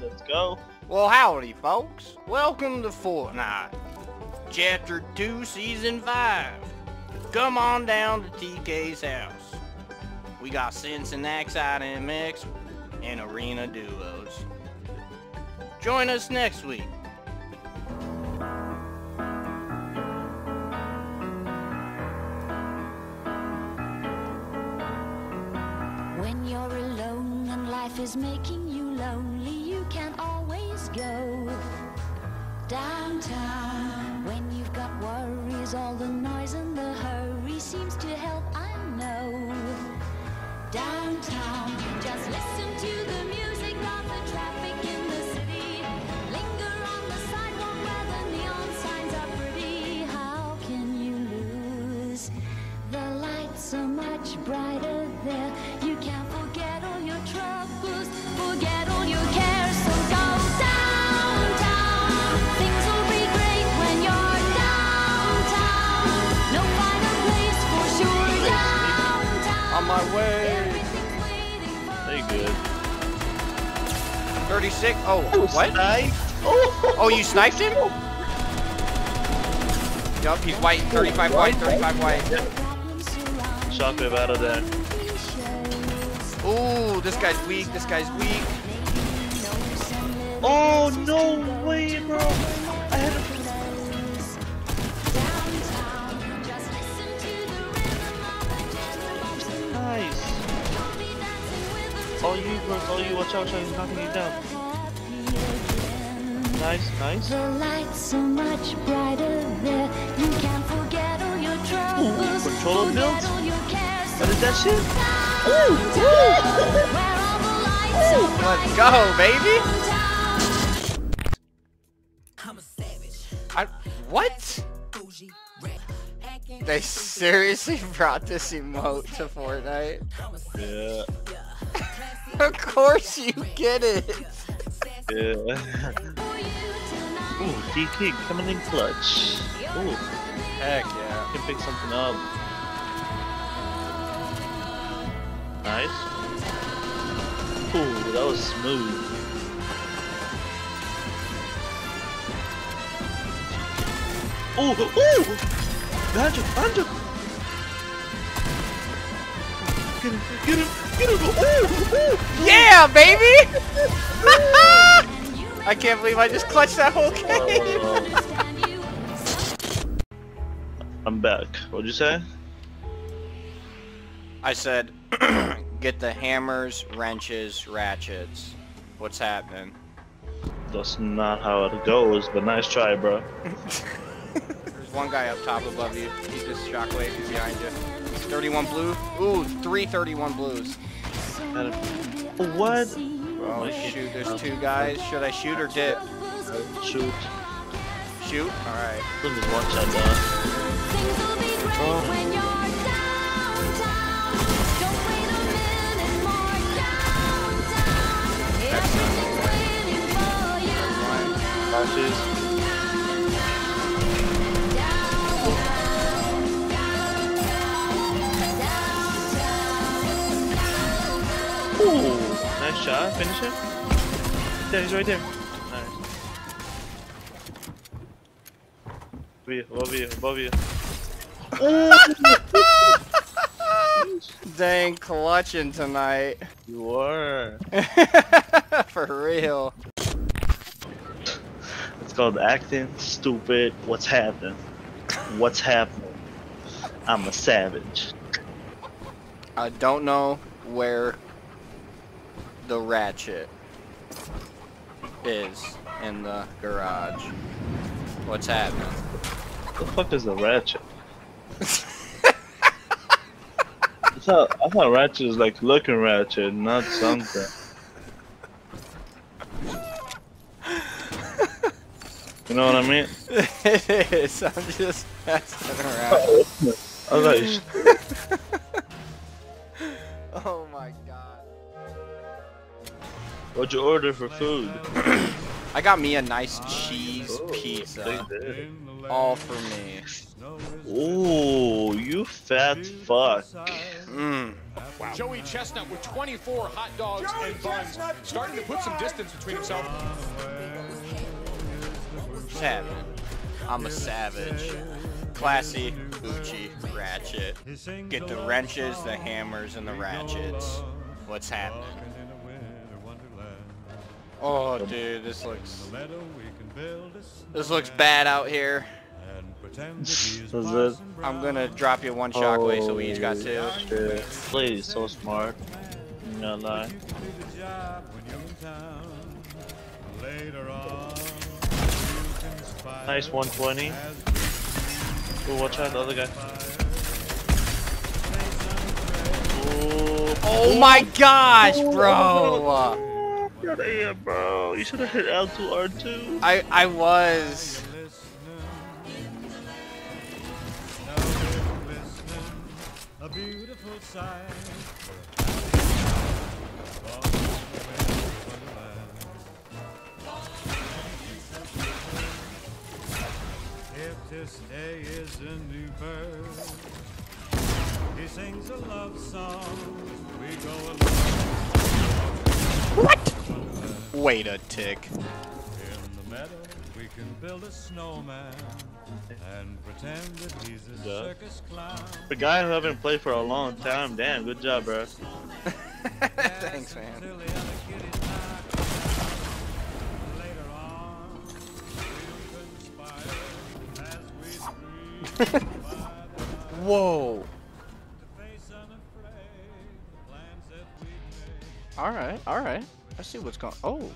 Let's go. Well, howdy, folks. Welcome to Fortnite. Chapter 2, Season 5. Come on down to TK's house. We got Cincinnati MX and Arena Duos. Join us next week. When you're alone and life is making you lonely, you can always go downtown. When you've got worries, all the noise and the hurry seems to help, I know. Downtown, just listen to the music of the traffic in the city. Linger on the sidewalk where the neon signs are pretty. How can you lose? The lights are much brighter there. You can't forget all your troubles, forget all your cares. So go downtown. Things will be great when you're downtown. No finer place for sure. Downtown. On my way. Everything's waiting for They good. 36. Oh, what? Nice. Oh, you sniped him? Yup, he's white. 35 white, 35 white. Shockwave out of there. Ooh, this guy's weak. This guy's weak. Oh no way, bro! I had a nice. Oh you, bro! Oh you! Watch out! He's knocking you down. Nice, nice. The lights are much brighter there. You can't forget all your troubles. Controller Forget builds? all your cares. What is that shit? Where all the lights are Let's go, baby. What? They seriously brought this emote to Fortnite? Yeah. Of course you get it. Yeah. Ooh, DK coming in clutch. Ooh, Heck yeah. can pick something up. Nice. Ooh, that was smooth. Ooh, ooh! Behind you, behind you! Get him, get him, get him! Ooh, ooh! Yeah, baby! I can't believe I just clutched that whole game. I'm back. What'd you say? I said, get the hammers, wrenches, ratchets. What's happening? That's not how it goes, but nice try, bro. There's one guy up top above you. He's just shockwave. He's behind you. 31 blue. Ooh, 331 blues. What? Oh shoot, there's two guys. Should I shoot or dip? Shoot. Shoot? Alright. Look at this one shot down. Things will be great when you're downtown. Don't wait a minute more. Downtown. Everything's waiting for you. Flashes. Ooh, nice shot. Finish it. There, he's right there. Nice. Above you, above you. Dang, clutching tonight. You are. For real. It's called acting stupid. What's happening? What's happening? I'm a savage. I don't know where the Ratchet is in the garage. What's happening? The fuck is the Ratchet? I thought Ratchet is like looking Ratchet, not something. You know what I mean? It is. I'm just messing around. I was like, Oh my god. what'd you order for food? I got me a nice cheese pizza. They did. All for me. Ooh, you fat fuck. Mmm. Joey Chestnut with 24 hot dogs and buns, starting to put some distance between himself. What's happening? I'm a savage. Classy, Gucci, Ratchet. Get the wrenches, the hammers, and the ratchets. What's happening? Oh, dude, this looks bad out here. I'm gonna drop you one shockwave, so we each got two. Shit. This lady's so smart. I'm not lie. Nice 120. Oh, watch out, the other guy. Oh my gosh, bro! Get here, bro. You should have hit L2, R2. I was. A beautiful sight. If this day is a new birth, he sings a love song. We go along. What? Wait a tick. In the meadow, we can build a snowman and pretend that he's a circus clown. The guy who haven't played for a long time, damn, good job, bro. Thanks, man. Later on, we conspire as we Whoa. Alright. Let's see what's going on.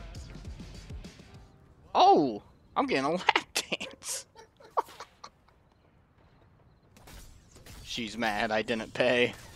Oh! I'm getting a lap dance. She's mad I didn't pay.